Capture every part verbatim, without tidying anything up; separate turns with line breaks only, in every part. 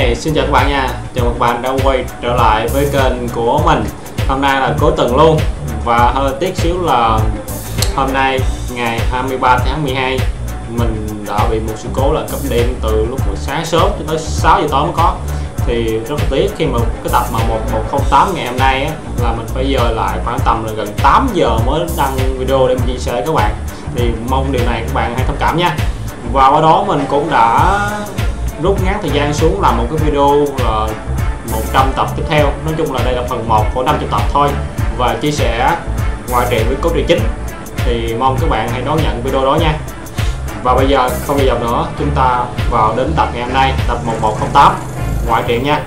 Hi, xin chào các bạn nha. Chào mừng các bạn đã quay trở lại với kênh của mình. Hôm nay là cuối tuần luôn. Và hơi tiếc xíu là hôm nay ngày hai mươi ba tháng mười hai mình đã bị một sự cố là cúp điện từ lúc sáng sớm cho tới sáu giờ tối mới có. Thì rất là tiếc khi mà cái tập mà một một không tám ngày hôm nay á, là mình phải dời lại khoảng tầm là gần tám giờ mới đăng video để mình chia sẻ với các bạn. Thì mong điều này các bạn hãy thông cảm nha. Và qua đó mình cũng đã rút ngắn thời gian xuống làm một cái video là một trăm tập tiếp theo. Nói chung là đây là phần một của năm mươi tập thôi, và chia sẻ ngoại truyện với cốt truyện chính. Thì mong các bạn hãy đón nhận video đó nha. Và bây giờ không bây giờ nữa, chúng ta vào đến tập ngày hôm nay, tập một một không tám ngoại truyện nha.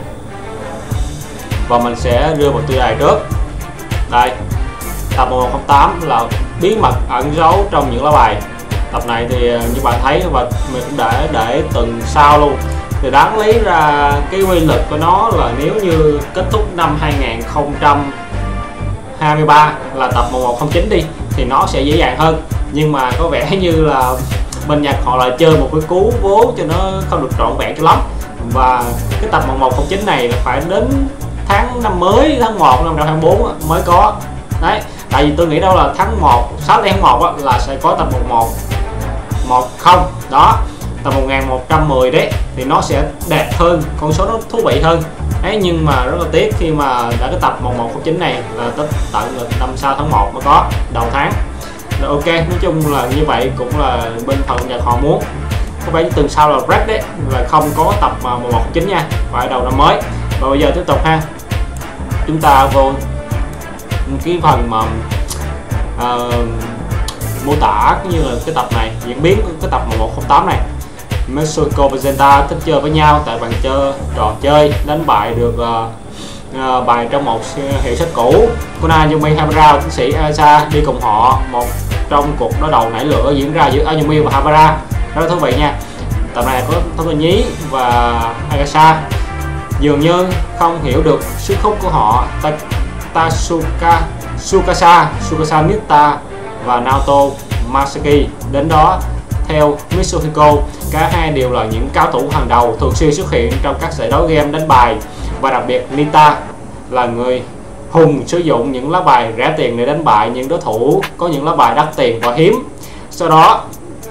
Và mình sẽ đưa một tiêu đề trước. Đây, tập một một không tám là bí mật ẩn giấu trong những lá bài. Tập này thì như bạn thấy và mình cũng để để từng sao luôn. Thì đáng lý ra cái quy lực của nó là nếu như kết thúc năm hai nghìn không trăm hai mươi ba là tập một một không chín đi thì nó sẽ dễ dàng hơn. Nhưng mà có vẻ như là bên Nhật họ lại chơi một cái cú vố cho nó không được trọn vẹn cho lắm. Và cái tập một một không chín này là phải đến tháng năm mới, tháng một năm hai bốn mới có. Đấy, tại vì tôi nghĩ đâu là tháng một, sáu tháng một là sẽ có tập một một một không đó, tập một nghìn một trăm mười đấy, thì nó sẽ đẹp hơn, con số nó thú vị hơn đấy. Nhưng mà rất là tiếc khi mà đã cái tập một một không chín này là tới tận năm sau tháng một mới có, đầu tháng. Rồi, ok, nói chung là như vậy cũng là bên phần Nhật họ muốn có vẻ tuần sau là break đấy, là không có tập một một không chín nha, phải đầu năm mới. Và bây giờ tiếp tục ha, chúng ta vô cái phần mà uh, mô tả cũng như là cái tập này, diễn biến của cái tập một một không tám này. Mexico và Zenta thích chơi với nhau tại bàn chơi trò chơi đánh bại được uh, uh, bài trong một hiệu sách cũ. Kuna Yumi Habara và tiến sĩ Ayasa đi cùng họ một trong cuộc đối đầu nảy lửa diễn ra giữa Ayumi và Habara. Rất là thú vị nha. Tập này có Thống Lê Nhí và Ayasa dường như không hiểu được sức hút của họ. Tatsuka Tsukasa Tsukasa Nita và Naoto Masaki đến đó. Theo Mitsuhiko, cả hai đều là những cao thủ hàng đầu thường xuyên xuất hiện trong các giải đấu game đánh bài, và đặc biệt Nita là người hùng sử dụng những lá bài rẻ tiền để đánh bại những đối thủ có những lá bài đắt tiền và hiếm. Sau đó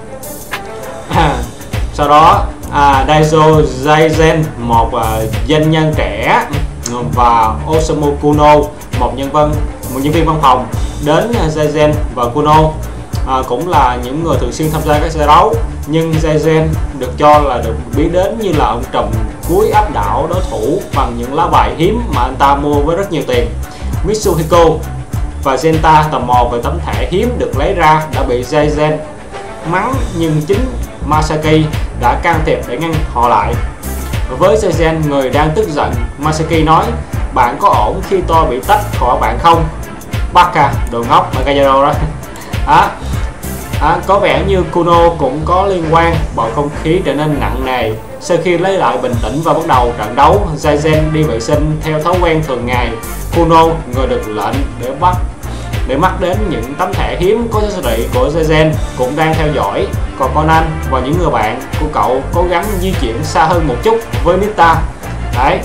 à, sau đó à, Daiso Zaizen, một uh, doanh nhân trẻ, và Osamu Kuno, một nhân viên một nhân viên văn phòng đến. Zaizen và Kuno à, cũng là những người thường xuyên tham gia các giải đấu, nhưng Zaizen được cho là được biết đến như là ông trùm cuối áp đảo đối thủ bằng những lá bài hiếm mà anh ta mua với rất nhiều tiền. Mitsuhiko và Zenta tò mò về tấm thẻ hiếm được lấy ra đã bị Zaizen mắng, nhưng chính Masaki đã can thiệp để ngăn họ lại. Với Zaizen, người đang tức giận, Masaki nói: "Bạn có ổn khi tôi bị tách khỏi bạn không?" Baka, đồ ngốc, Magayaro đó. À, à, có vẻ như Kuno cũng có liên quan. Bầu không khí trở nên nặng nề. Sau khi lấy lại bình tĩnh và bắt đầu trận đấu, Zaizen đi vệ sinh theo thói quen thường ngày. Kuno, người được lệnh để bắt để mắt đến những tấm thẻ hiếm có giá trị của Zaizen, cũng đang theo dõi. Còn Conan và những người bạn của cậu cố gắng di chuyển xa hơn một chút với Nita. Đấy,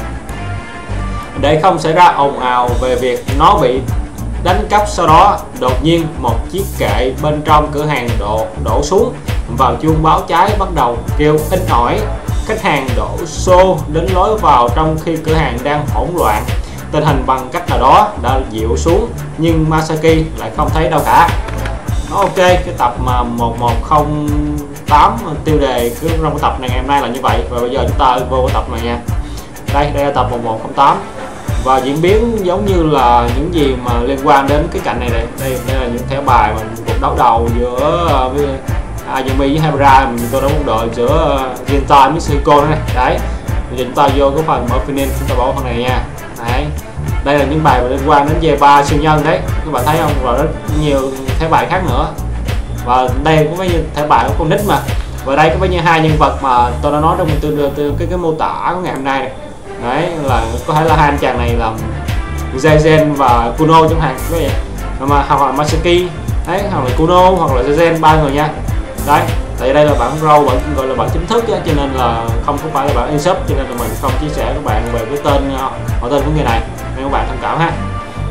để không xảy ra ồn ào về việc nó bị đánh cắp. Sau đó đột nhiên một chiếc kệ bên trong cửa hàng đổ đổ xuống, vào chuông báo cháy bắt đầu kêu inh ỏi. Khách hàng đổ xô đến lối vào trong khi cửa hàng đang hỗn loạn. Tình hình bằng cách nào đó đã dịu xuống, nhưng Masaki lại không thấy đâu cả. Ok, cái tập mà một một không tám tiêu đề cái trong cái tập này ngày hôm nay là như vậy. Và bây giờ chúng ta vô cái tập này nha. Đây, đây là tập một một không tám. Và diễn biến giống như là những gì mà liên quan đến cái cạnh này này. Đây, đây là những thẻ bài mà cuộc đấu đầu giữa uh, Ayumi với Habara, mình tôi đã muốn đợi giữa uh, Genta và Mitsuhiko này. Đấy, bây giờ chúng ta vô cái phần mở finish, chúng ta bỏ phần này nha. Đấy, đây là những bài liên quan đến V ba siêu nhân đấy, các bạn thấy không? Và rất nhiều thẻ bài khác nữa. Và đây có mấy thẻ bài của con nít mà. Và đây có bao nhiêu hai nhân vật mà tôi đã nói trong từ, từ cái cái mô tả của ngày hôm nay này. Đấy, là có thể là hai anh chàng này là Zaizen và Kuno chẳng hạn, vậy mà hoặc là Masaki đấy, hoặc là Kuno hoặc là Zaizen, ba người nha. Đấy, tại đây là bản Pro, bản gọi là bản chính thức á, cho nên là không có phải là bản eShop, cho nên là mình không chia sẻ các bạn về cái tên họ tên của người này, nên các bạn tham khảo ha.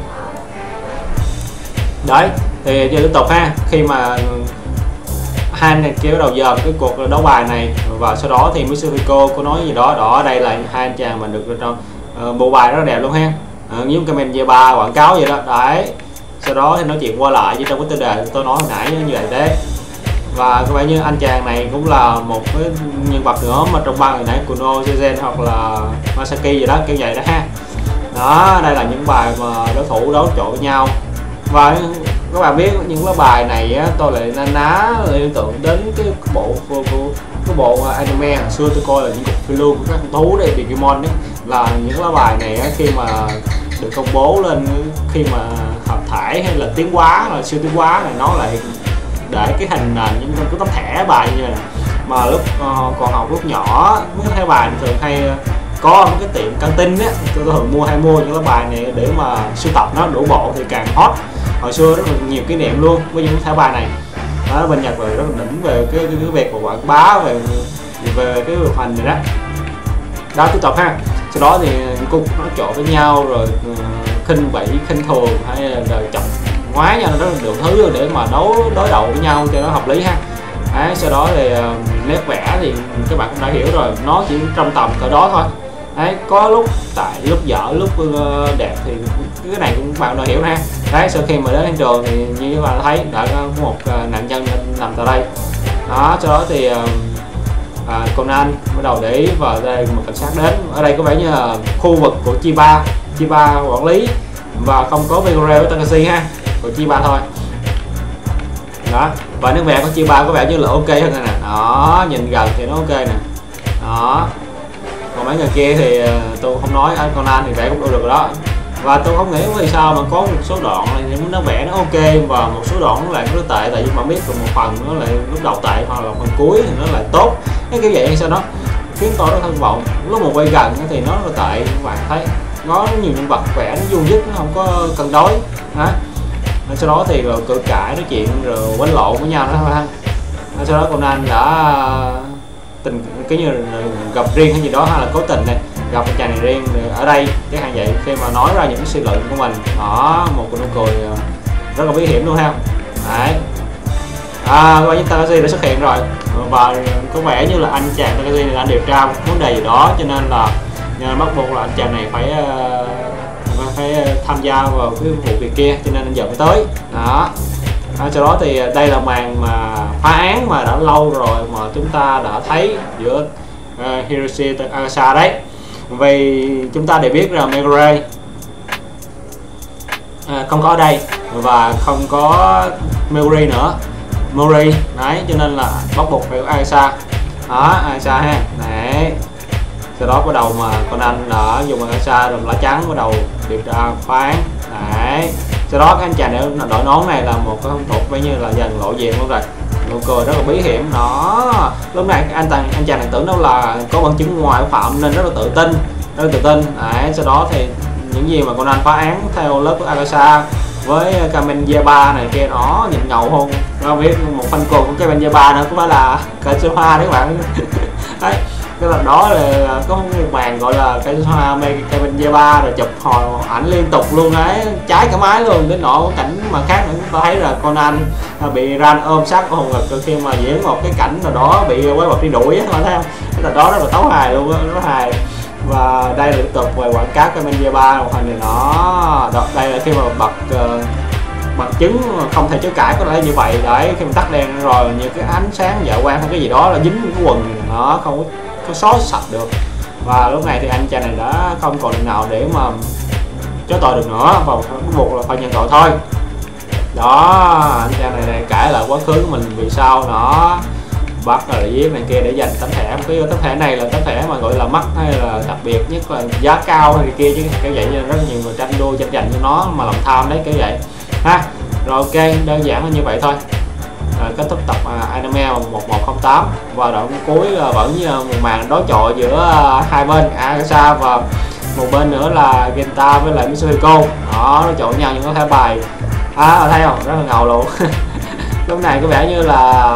Đấy, thì giờ tiếp tục ha, khi mà Han này kia bắt đầu dòm cái cuộc đấu bài này, và sau đó thì Mitsuhiko có nói gì đó, đó đây là hai anh chàng mà được trong uh, bộ bài rất là đẹp luôn ha, uh, giống comment V ba quảng cáo vậy đó. Đấy, sau đó thì nói chuyện qua lại với trong cái tiêu đề tôi nói hồi nãy như vậy đấy. Và có vẻ như anh chàng này cũng là một cái nhân vật nữa mà trong bang hồi nãy Kuno, Seizen hoặc là Masaki gì đó kiểu vậy đó ha. Đó, đây là những bài mà đối thủ đấu trội với nhau. Và các bạn biết những cái bài này á, tôi lại na ná liên tưởng đến cái bộ của, của cái bộ anime hồi xưa tôi coi là những cuộc phiêu lưu của các con thú đây, Digimon đấy, là những cái bài này á, khi mà được công bố lên, khi mà hợp thải hay là tiến hóa là siêu tiến hóa này, nó lại để cái hình nền những cái tấm thẻ bài như này. Mà lúc uh, còn học lúc nhỏ mấy cái thẻ bài thường hay có một cái tiệm căng tin á, tôi thường mua hay mua những cái bài này để mà sưu tập nó đủ bộ thì càng hot. Hồi xưa rất là nhiều kỷ niệm luôn với những thẻ bài này. Đó, bên Nhật rồi rất là đỉnh về cái, cái, cái việc của quảng bá về về cái điều hành này đó. Đó, tiếp tục ha. Sau đó thì cung nói trộn với nhau rồi uh, khinh bỉ, khinh thường hay là chọc ngoái nhau, nó rất là nhiều thứ để mà đấu đối đầu với nhau cho nó hợp lý ha. Đấy, sau đó thì uh, nét vẽ thì các bạn cũng đã hiểu rồi, nó chỉ trong tầm cỡ đó thôi. Đấy, có lúc tại lúc dở lúc uh, đẹp thì cái này cũng bạn đã hiểu ha. Đấy, sau khi mà đến hiện trường thì như các bạn thấy đã có một uh, nạn nhân nằm tại đây. Đó, sau đó thì uh, à, Conan bắt đầu để ý và đây một cảnh sát đến. Ở đây có vẻ như là khu vực của Chiba, Chiba quản lý và không có Megure với Takashi ha, của Chiba thôi. Đó, và nước vẽ của Chiba có vẻ như là ok hơn nè. Đó, nhìn gần thì nó ok nè. Đó, còn mấy người kia thì tôi không nói, anh Conan thì vẽ cũng được rồi đó. Và tôi không nghĩ vì sao mà có một số đoạn là những nó vẽ nó ok và một số đoạn nó lại rất tệ, tại vì mà biết một phần nó lại lúc đầu tệ hoặc là phần cuối thì nó lại tốt. Cái kiểu vậy hay sao đó khiến tôi rất thất vọng. Lúc một quay gần thì nó là tệ, các bạn thấy nó nhiều nhân vật vẽ nó vuông dứt, nó không có cân đối. Đó, sau đó thì rồi cự cãi nói chuyện rồi quánh lộn với nhau đó thôi ha. Sau đó Conan đã tình cái như gặp riêng hay gì đó, hay là cố tình này gặp một chàng này riêng ở đây cái hàng vậy, khi mà nói ra những cái suy luận của mình. Đó, một nụ cười rất là bí hiểm luôn ha. Đấy, à, qua những Takashi đã xuất hiện rồi và có vẻ như là anh chàng Takashi này đã điều tra một vấn đề gì đó, cho nên là bắt buộc là anh chàng này phải phải tham gia vào cái vụ việc kia, cho nên anh giờ mới tới. Đó, à, sau đó thì đây là màn mà phá án mà đã lâu rồi mà chúng ta đã thấy giữa uh, Hiroshi Akasa đấy. Vì chúng ta đều biết là Megure à, không có ở đây và không có Megure nữa, Mori đấy, cho nên là bắt buộc phải có Akasa. Đó, Akasa ha. Đấy, sau đó bắt đầu mà Conan đã dùng Akasa rồi lá trắng bắt đầu điều tra phá án. Đấy, sau đó cái anh chàng này đội nón này là một cái hung thủ coi như là dần lộ diện luôn rồi, nụ cười rất là bí hiểm. Đó, lúc này anh chàng anh chàng này tưởng đâu là có bằng chứng ngoại phạm nên rất là tự tin, rất là tự tin. Đấy, sau đó thì những gì mà Conan phá án theo lớp của Akasa với Kamen Yaba này kia nó nhìn ngầu hơn. Không biết một fan cuồng của Kamen Yaba nữa cũng phải là Kazuha đấy các bạn. Đấy, cái lần đó là có một màn gọi là Kazuha Kamen Yaba rồi chụp hồi ảnh liên tục luôn đấy, trái cả máy luôn. Đến nỗi cảnh mà khác nữa chúng ta thấy là Conan bị Ran ôm sát hồn ngực khi mà diễn một cái cảnh nào đó bị quái vật đi đuổi á, các bạn thấy không? Cái lần đó rất là tấu hài luôn, rất hài. Và đây là tiếp tục về quảng cáo Kamen Yaba một hình này nó. Đây là khi mà bật uh, bằng chứng không thể chối cãi có thể như vậy. Đấy, khi mình tắt đèn rồi những cái ánh sáng dạ quang hay cái gì đó là dính cái quần nó không có, có xóa sạch được. Và lúc này thì anh chàng này đã không còn nào để mà chối tội được nữa và buộc là phải nhận tội thôi. Đó, anh chàng này, này cãi lại quá khứ của mình vì sao nó bắt là giết này kia để dành tấm thẻ. Một cái tấm thẻ này là tấm thẻ mà gọi là mắc hay là đặc biệt nhất là giá cao hay kia chứ kiểu vậy, như rất nhiều người tranh đua tranh giành cho nó mà lòng tham đấy kiểu vậy ha. Rồi ok, đơn giản là như vậy thôi. À, kết thúc tập uh, anime một một không tám và đoạn cuối là vẫn như một màn đối chọi giữa uh, hai bên Akasa và một bên nữa là Genta với lại Mitsuhiko. Đó, đối chọi nhau những cái thẻ bài. À, thấy không, rất là ngầu luôn. Lúc này có vẻ như là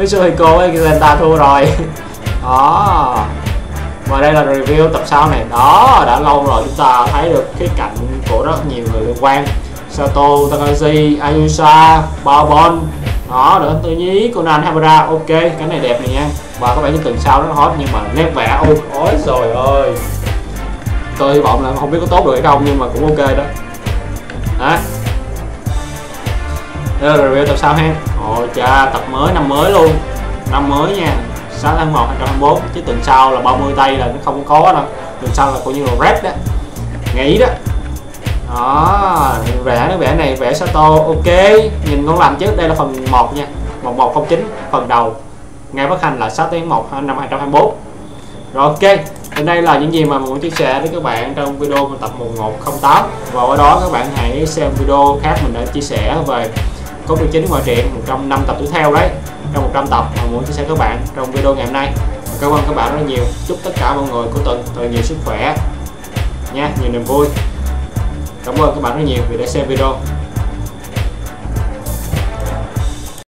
Mitsuhiko với Kenta thua rồi. Đó, và đây là review tập sau này. Đó, đã lâu rồi chúng ta thấy được cái cạnh của rất nhiều người liên quan: Sato, Takashi, Ayusa, Barbon. Đó, đỡ tự nhí Conan Hamura. Ok, cái này đẹp này nha. Và các bạn những tuần sau nó hot, nhưng mà nét vẽ ôi ôi rồi ơi, tôi hy vọng là không biết có tốt được hay không, nhưng mà cũng ok đó. Đó, đây là review tập sau ha. Ôi cha, tập mới, năm mới luôn, năm mới nha, sáu tháng một hai không hai bốn, chứ tuần sau là ba mươi tây là nó không có đâu, tuần sau là coi như là red đó, nghỉ đó. Đó, vẽ nó vẽ này vẽ Sato ok, nhìn ngon lành chứ. Đây là phần một nha, một một không chín, phần đầu, ngày phát hành là sáu tháng một năm hai không hai bốn. Rồi ok, đến đây là những gì mà mình muốn chia sẻ với các bạn trong video tập một một không tám, và qua đó các bạn hãy xem video khác mình đã chia sẻ về cốt truyện chính ngoại truyện một trăm năm tập tiếp theo đấy, trong một trăm tập mà muốn chia sẻ các bạn trong video ngày hôm nay. Cảm ơn các bạn rất nhiều, chúc tất cả mọi người cuối tuần thật nhiều sức khỏe nha, nhiều niềm vui. Cảm ơn các bạn rất nhiều vì đã xem video.